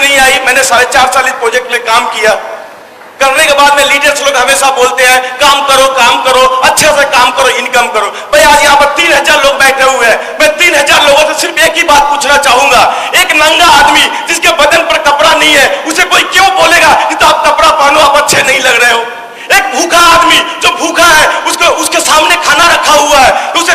नहीं आई। मैंने 4.5 साल इस प्रोजेक्ट में काम किया। करने के बाद में लीडर्स लोग हमेशा बोलते हैं काम करो, अच्छे से काम करो, इनकम करो। भाई आज यहाँ पर 3000 लोग बैठे हुए हैं। मैं 3000 लोगों से सिर्फ एक ही बात पूछना चाहूंगा, एक नंगा आदमी जिसके बदन पर कपड़ा नहीं है उसे कोई क्यों बोलेगा कि तो आप कपड़ा पहनो, आप अच्छे नहीं लग रहे हो? एक भूखा आदमी जो भूखा है उसके सामने खाना रखा हुआ है, उसे